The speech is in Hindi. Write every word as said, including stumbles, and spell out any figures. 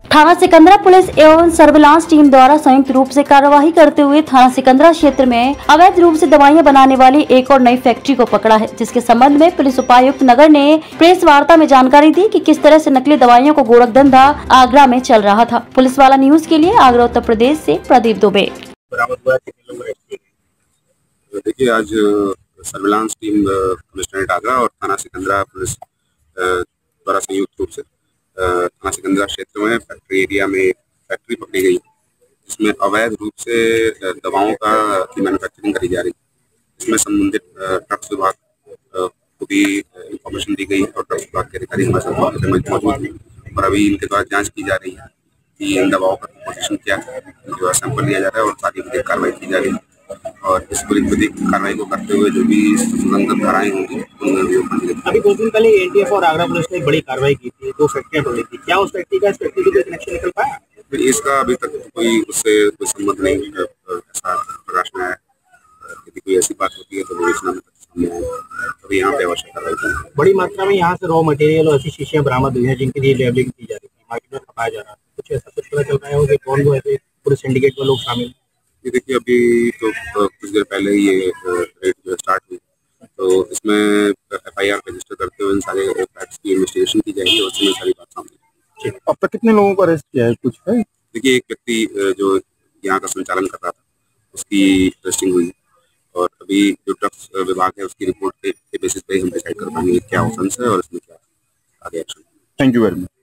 थाना सिकंदरा पुलिस एवं सर्विलांस टीम द्वारा संयुक्त रूप से कार्यवाही करते हुए थाना सिकंदरा क्षेत्र में अवैध रूप से दवाइयां बनाने वाली एक और नई फैक्ट्री को पकड़ा है, जिसके संबंध में पुलिस उपायुक्त नगर ने प्रेस वार्ता में जानकारी दी कि किस तरह से नकली दवाइयों को गोरख धंधा आगरा में चल रहा था। पुलिस वाला न्यूज के लिए आगरा उत्तर प्रदेश से प्रदीप दुबे। देखिए, आज सर्विलांस टीम कमिश्नरेट आगरा और थाना सिकंदरा पुलिस द्वारा संयुक्त रूप से थाना सिकंदरा क्षेत्र में फैक्ट्री एरिया में फैक्ट्री पकड़ी गई, जिसमें अवैध रूप से दवाओं का की मैन्युफैक्चरिंग करी जा रही है। इसमें संबंधित ड्रग्स विभाग को भी इंफॉर्मेशन दी गई और ड्रग्स विभाग के अधिकारी हमारे साथ मौजूद हैं और अभी इनके द्वारा जांच की जा रही है कि इन दवाओं का कंपोजिशन क्या है, जो सैंपल लिया जा रहा है और सारी विधिक कार्रवाई की जा रही है। और इस पूरी विधिक कार्रवाई को करते हुए जो भी संबंधित धाराएं होंगी उनमें अभी दो दिन पहले एनटीएफ और आगरा पुलिस ने एक बड़ी कार्रवाई की थी, दो फैक्ट्रियां तोड़ी थी। क्या उस फैक्ट्री का इस फैक्ट्री से कोई कनेक्शन निकल पाया? इसका अभी तक कोई उससे कोई संबंध नहीं ऐसा प्रकाश में आया। यदि कोई ऐसी बात होती है तो विवेचना में सामने आए, अभी यहाँ पे आवश्यक कार्रवाई की। बड़ी मात्रा में यहाँ से रॉ मटेरियल और ऐसी शीशियां बरामद हुई हैं जिनके लिए लेबलिंग की जा रही थी, मार्केट में खपाया जा रहा है। कुछ ऐसा कुछ पता चल रहा है कि कौन वो ऐसे पूरे सिंडिकेट में लोग शामिल? ये देखिए, अभी तो कुछ देर पहले ही ये रेड जो स्टार्ट हुई, तो इसमें एफ आई आर रजिस्टर करते हुए इन सारे फैक्ट्स की इन्वेस्टिगेशन की जाएगी और उसमें सारी बात सामने। अब तक कितने लोगों को अरेस्ट किया है, कुछ है? देखिए, एक व्यक्ति जो यहाँ का संचालन कर रहा था उसकी अरेस्टिंग हुई और अभी जो ड्रग्स विभाग है उसकी रिपोर्ट के बेसिस पे हम डिसाइड कर पाएंगे क्या ऑफेंस है और इसमें क्या आगे action. Thank you very much.